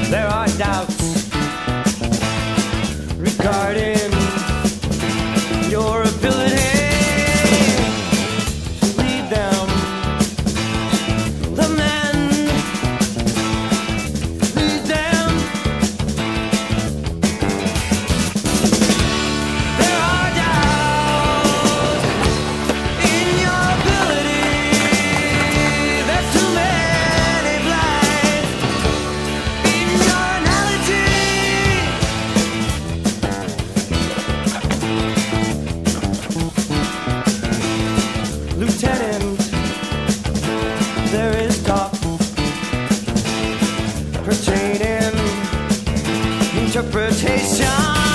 There are doubts regarding your ability to lead them. The men lead them. There are doubts in your ability. There's too many blinds in your analogy. Lieutenant, there is talk pertaining interpretation.